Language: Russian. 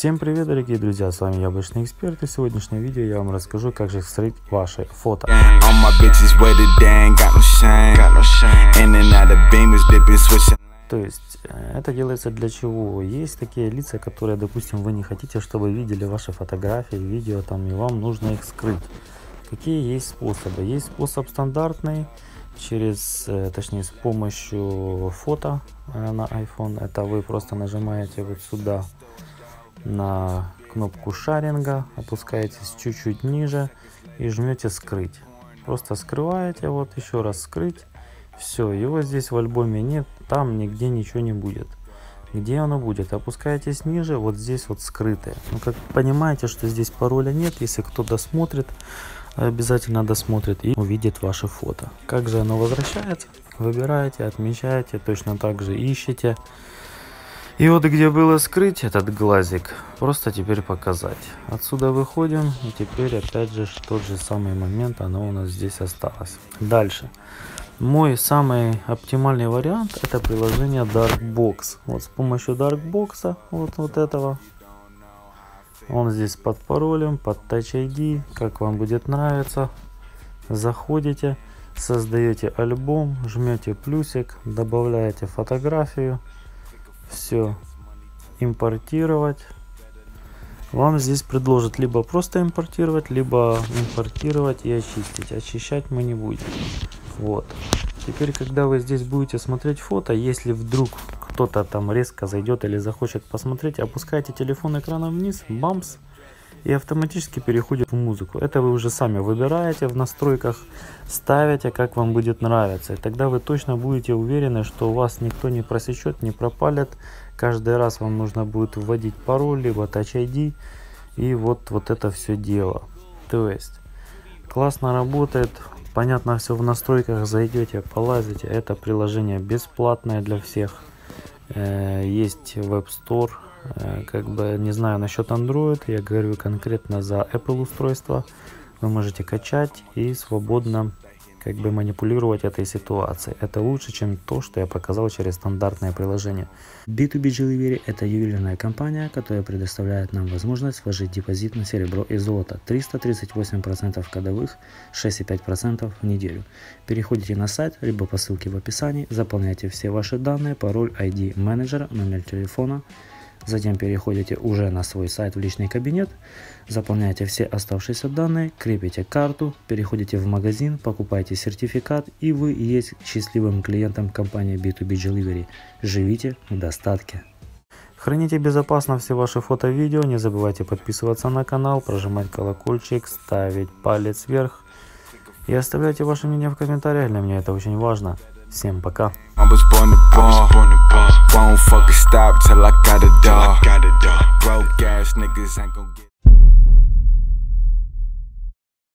Всем привет, дорогие друзья, с вами Яблочный Эксперт, и в сегодняшнем видео я вам расскажу, как же скрыть ваши фото. То есть, это делается для чего? Есть такие лица, которые, допустим, вы не хотите, чтобы видели ваши фотографии, видео, там, и вам нужно их скрыть. Какие есть способы? Есть способ стандартный, точнее, с помощью фото на iPhone. Это вы просто нажимаете вот сюда на кнопку шаринга, опускаетесь чуть-чуть ниже и жмете скрыть. Просто скрываете, вот еще раз скрыть. Все, его здесь в альбоме нет, там нигде ничего не будет. Где оно будет? Опускаетесь ниже, вот здесь вот скрытое. Ну, как понимаете, что здесь пароля нет, если кто досмотрит, обязательно досмотрит и увидит ваше фото. Как же оно возвращается? Выбираете, отмечаете, точно так же ищете. И вот где было скрыть этот глазик, просто теперь показать. Отсюда выходим, и теперь опять же тот же самый момент, оно у нас здесь осталось. Дальше. Мой самый оптимальный вариант — это приложение Darkbox. Вот с помощью Darkbox, вот этого, он здесь под паролем, под Touch ID, как вам будет нравиться. Заходите, создаете альбом, жмете плюсик, добавляете фотографию. Все, импортировать. Вам здесь предложат либо просто импортировать, либо импортировать и очистить. Очищать мы не будем. Вот. Теперь, когда вы здесь будете смотреть фото, если вдруг кто-то там резко зайдет или захочет посмотреть, опускайте телефон экраном вниз, бамс, и автоматически переходит в музыку. Это вы уже сами выбираете в настройках, ставите, как вам будет нравиться. И тогда вы точно будете уверены, что у вас никто не просечет, не пропалит. Каждый раз вам нужно будет вводить пароль, либо Touch ID. И вот это все дело. То есть, классно работает. Понятно, все в настройках, зайдете, полазите. Это приложение бесплатное для всех. Есть Web Store. Как бы не знаю насчет Android, я говорю конкретно за Apple устройство. Вы можете качать и свободно как бы манипулировать этой ситуацией. Это лучше, чем то, что я показал через стандартное приложение. B2B Jewelry — это ювелирная компания, которая предоставляет нам возможность вложить депозит на серебро и золото 338% годовых, 6,5% в неделю. Переходите на сайт, либо по ссылке в описании, заполняйте все ваши данные, пароль, ID менеджера, номер телефона. Затем переходите уже на свой сайт в личный кабинет, заполняете все оставшиеся данные, крепите карту, переходите в магазин, покупаете сертификат, и вы есть счастливым клиентом компании B2B Jewelry. Живите в достатке. Храните безопасно все ваши фото-видео, не забывайте подписываться на канал, прожимать колокольчик, ставить палец вверх и оставляйте ваше мнение в комментариях, для меня это очень важно. Всем пока. Won't fucking stop till I got a dog. Broke ass niggas ain't gon' get